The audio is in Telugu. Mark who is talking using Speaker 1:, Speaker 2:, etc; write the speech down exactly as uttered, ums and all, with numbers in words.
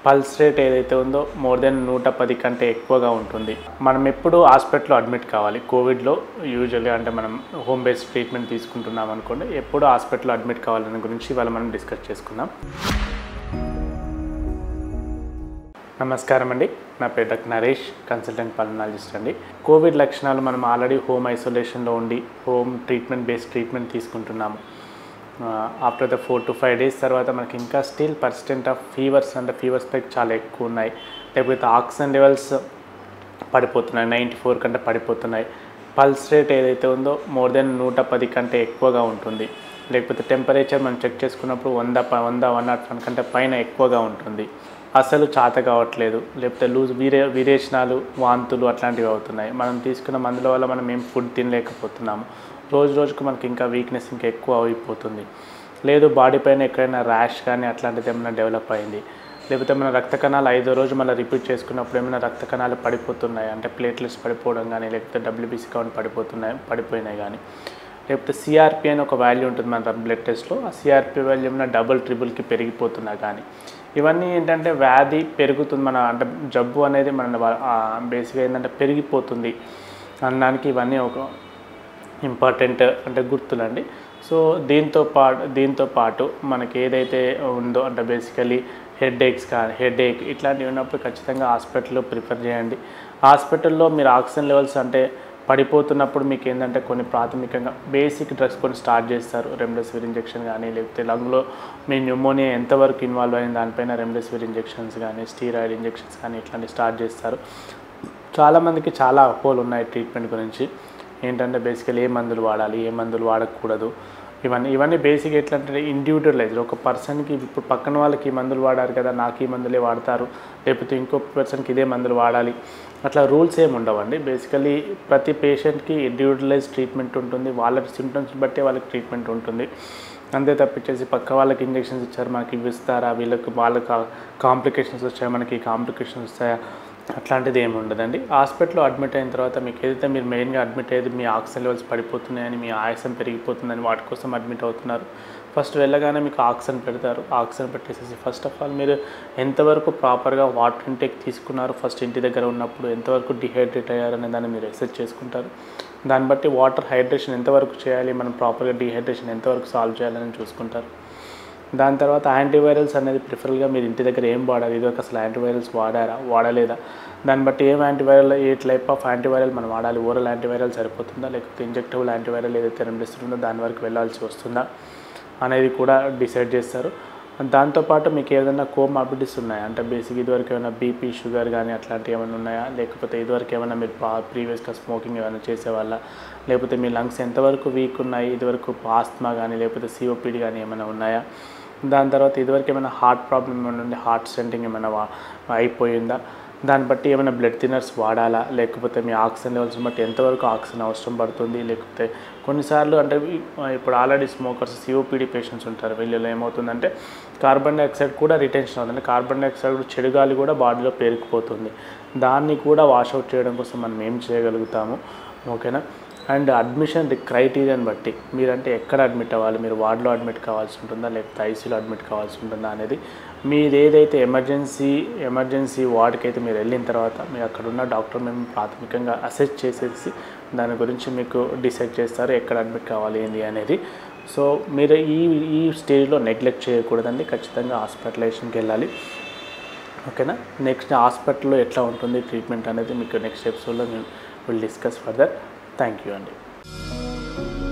Speaker 1: పల్స్ రేట్ ఏదైతే ఉందో మోర్ దెన్ నూట పది కంటే ఎక్కువగా ఉంటుంది. మనం ఎప్పుడు హాస్పిటల్లో అడ్మిట్ కావాలి. కోవిడ్లో యూజువల్గా అంటే మనం హోమ్ బేస్డ్ ట్రీట్మెంట్ తీసుకుంటున్నాం అనుకోండి, ఎప్పుడు హాస్పిటల్లో అడ్మిట్ కావాలనే గురించి ఇవాళ మనం డిస్కస్ చేసుకుందాం. నమస్కారం అండి, నా పేరు డాక్టర్ నరేష్, కన్సల్టెంట్ పల్మనాలజిస్ట్ అండి. కోవిడ్ లక్షణాలు మనం ఆల్రెడీ హోమ్ ఐసోలేషన్లో ఉండి హోమ్ ట్రీట్మెంట్ బేస్డ్ ట్రీట్మెంట్ తీసుకుంటున్నాము. After the four to five days తర్వాత మనకి ఇంకా స్టిల్ పర్సెంట్ ఆఫ్ ఫీవర్స్ అంటే ఫీవర్ స్పెక్ చాలా ఎక్కువ ఉన్నాయి, లేకపోతే ఆక్సిజన్ లెవెల్స్ పడిపోతున్నాయి, నైంటీ ఫోర్ కంటే పడిపోతున్నాయి. పల్స్ రేట్ ఏదైతే ఉందో మోర్ దెన్ నూట పది కంటే ఎక్కువగా ఉంటుంది, లేకపోతే టెంపరేచర్ మనం చెక్ చేసుకున్నప్పుడు వంద వంద వన్ నాట్ వన్ కంటే పైన ఎక్కువగా ఉంటుంది. అసలు చాత కావట్లేదు, లేకపోతే లూజ్ విరే విరేచనాలు వాంతులు అట్లాంటివి అవుతున్నాయి. మనం తీసుకున్న మందుల వల్ల మనం ఏం ఫుడ్ తినలేకపోతున్నాము. రోజు రోజుకు మనకి ఇంకా వీక్నెస్ ఇంకా ఎక్కువ అయిపోతుంది. లేదు బాడీ పైన ఎక్కడైనా ర్యాష్ కానీ అట్లాంటిది ఏమైనా డెవలప్ అయింది, లేకపోతే మన రక్త కణాలు ఐదో రోజు మళ్ళీ రిపీట్ చేసుకున్నప్పుడు ఏమైనా రక్త కణాలు పడిపోతున్నాయి అంటే ప్లేట్లెట్స్ పడిపోవడం కానీ, లేకపోతే డబ్ల్యూబీసీ కౌంట్ పడిపోతున్నాయి పడిపోయినాయి కానీ, లేకపోతే సిఆర్పి అని ఒక వాల్యూ ఉంటుంది మన బ్లడ్ టెస్ట్లో, ఆ సిఆర్పి వాల్యూ ఏమైనా డబుల్ ట్రిపుల్కి పెరిగిపోతున్నా కానీ, ఇవన్నీ ఏంటంటే వ్యాధి పెరుగుతుంది, మన అంటే జబ్బు అనేది మన బేసిక్గా ఏంటంటే పెరిగిపోతుంది అనడానికి ఇవన్నీ ఒక ఇంపార్టెంట్ అంటే గుర్తులండి. సో దీంతో పాటు దీంతో పాటు మనకి ఏదైతే ఉందో అంటే బేసికలీ హెడ్ ఏక్స్ కానీ హెడ్ ఏక్ ఇట్లాంటివి ఉన్నప్పుడు ఖచ్చితంగా హాస్పిటల్లో ప్రిఫర్ చేయండి. హాస్పిటల్లో మీరు ఆక్సిజన్ లెవెల్స్ అంటే పడిపోతున్నప్పుడు మీకు ఏంటంటే కొన్ని ప్రాథమికంగా బేసిక్ డ్రగ్స్ కొన్ని స్టార్ట్ చేస్తారు. రెమ్డెసివిర్ ఇంజెక్షన్ కానీ, లేకపోతే లంగ్లో మీ న్యూమోనియా ఎంతవరకు ఇన్వాల్వ్ అయిన దానిపైన రెమ్డెసివిర్ ఇంజెక్షన్స్ కానీ, స్టీరాయిడ్ ఇంజెక్షన్స్ కానీ ఇట్లాంటివి స్టార్ట్ చేస్తారు. చాలామందికి చాలా అపోహలు ఉన్నాయి ట్రీట్మెంట్ గురించి. ఏంటంటే బేసికలీ ఏ మందులు వాడాలి, ఏ మందులు వాడకూడదు, ఇవన్నీ ఇవన్నీ బేసిక్ ఎట్లా అంటే ఇండివిజువలైజ్. ఒక పర్సన్కి ఇప్పుడు పక్కన వాళ్ళకి ఈ మందులు వాడారు కదా, నాకు ఈ మందులే వాడతారు, లేకపోతే ఇంకో పర్సన్కి ఇదే మందులు వాడాలి, అట్లా రూల్స్ ఏమి ఉండవండి. బేసికలీ ప్రతి పేషెంట్కి ఇండివిజువలైజ్ ట్రీట్మెంట్ ఉంటుంది, వాళ్ళ సిమ్టమ్స్ బట్టే వాళ్ళకి ట్రీట్మెంట్ ఉంటుంది. అంతే తప్పించేసి పక్క వాళ్ళకి ఇంజెక్షన్స్ ఇచ్చారు మనకి ఇవి ఇస్తారా, వీళ్ళకి వాళ్ళకి కాంప్లికేషన్స్ వచ్చాయా, మనకి కాంప్లికేషన్స్ వస్తాయా, అట్లాంటిది ఏమి ఉండదండి. హాస్పిటల్లో అడ్మిట్ అయిన తర్వాత మీకు ఏదైతే మీరు మెయిన్గా అడ్మిట్ అయ్యేది మీ ఆక్సిజన్ లెవెల్స్ పడిపోతున్నాయని, మీ ఆయాసం పెరిగిపోతుందని వాటి కోసం అడ్మిట్ అవుతున్నారు. ఫస్ట్ వెళ్ళగానే మీకు ఆక్సిజన్ పెడతారు. ఆక్సిజన్ పెట్టేసేసి ఫస్ట్ ఆఫ్ ఆల్ మీరు ఎంతవరకు ప్రాపర్గా వాటర్ ఇంటేక్ తీసుకున్నారు, ఫస్ట్ ఇంటి దగ్గర ఉన్నప్పుడు ఎంతవరకు డిహైడ్రేట్ అయ్యారనే దాన్ని మీరు ఎసెస్ చేసుకుంటారు. దాన్ని బట్టి వాటర్ హైడ్రేషన్ ఎంతవరకు చేయాలి, మనం ప్రాపర్గా డిహైడ్రేషన్ ఎంతవరకు సాల్వ్ చేయాలని చూసుకుంటారు. దాని తర్వాత యాంటీవైరల్స్ అనేది ప్రిఫరల్గా మీరు ఇంటి దగ్గర ఏం వాడాలి, ఇదివరకు అసలు యాంటీవైరల్స్ వాడారా వాడలేదా, దాన్ని బట్టి ఏం యాంటీవైరల్ ఏ టైప్ ఆఫ్ యాంటీవైరల్ మనం వాడాలి, ఓరల్ యాంటీవైరల్ సరిపోతుందా, లేకపోతే ఇంజెక్టబుల్ యాంటీవైరల్ ఏదైతే రెమ్డెసివిర్ దాని వరకు వెళ్ళాల్సి వస్తుందా అనేది కూడా డిసైడ్ చేస్తారు. దాంతోపాటు మీకు ఏదైనా కోమార్బిడిటీస్ ఉన్నాయా అంటే బేసిక్ ఇదివరకు ఏమైనా బీపీ షుగర్ కానీ అట్లాంటివి ఏమైనా ఉన్నాయా, లేకపోతే ఇదివరకు ఏమైనా మీరు ప్రీవియస్గా స్మోకింగ్ ఏమైనా చేసేవాళ్ళ, లేకపోతే మీ లంగ్స్ ఎంతవరకు వీక్ ఉన్నాయి, ఇదివరకు ఆస్మా కానీ లేకపోతే సిఓపిడి కానీ ఏమైనా ఉన్నాయా, దాని తర్వాత ఇదివరకు ఏమైనా హార్ట్ ప్రాబ్లం ఏమైనా ఉండి హార్ట్ స్టెంటింగ్ ఏమైనా అయిపోయిందా, దాన్ని బట్టి ఏమైనా బ్లడ్ థిన్నర్స్ వాడాలా, లేకపోతే మీ ఆక్సిజన్ లెవెల్స్ బట్టి ఎంతవరకు ఆక్సిజన్ అవసరం పడుతుంది, లేకపోతే కొన్నిసార్లు అంటే ఇప్పుడు ఆల్రెడీ స్మోకర్స్ సిఓపిడి పేషెంట్స్ ఉంటారు, వీళ్ళలో ఏమవుతుందంటే కార్బన్ డైఆక్సైడ్ కూడా రిటెన్షన్ అవుతుంది, కార్బన్ డైఆక్సైడ్ చెడు గాలి కూడా బాడీలో పేరుకుపోతుంది, దాన్ని కూడా వాషౌట్ చేయడం కోసం మనం ఏం చేయగలుగుతాము, ఓకేనా. అండ్ అడ్మిషన్ క్రైటీరియాని బట్టి మీరంటే ఎక్కడ అడ్మిట్ అవ్వాలి, మీరు వార్డులో అడ్మిట్ కావాల్సి ఉంటుందా లేకపోతే ఐసీయూలో అడ్మిట్ కావాల్సి ఉంటుందా అనేది మీరు ఏదైతే ఎమర్జెన్సీ ఎమర్జెన్సీ వార్డుకి అయితే మీరు వెళ్ళిన తర్వాత మీరు అక్కడ ఉన్న డాక్టర్ మేము ప్రాథమికంగా అసెస్ చేసేసి దాని గురించి మీకు డిసైడ్ చేస్తారు ఎక్కడ అడ్మిట్ కావాలి ఏంటి అనేది. సో మీరు ఈ ఈ స్టేజ్లో నెగ్లెక్ట్ చేయకూడదండి, ఖచ్చితంగా హాస్పిటలైజేషన్కి వెళ్ళాలి, ఓకేనా. నెక్స్ట్ హాస్పిటల్లో ఎట్లా ఉంటుంది ట్రీట్మెంట్ అనేది మీకు నెక్స్ట్ ఎపిసోడ్లో మేము will discuss further. Thank you అండి.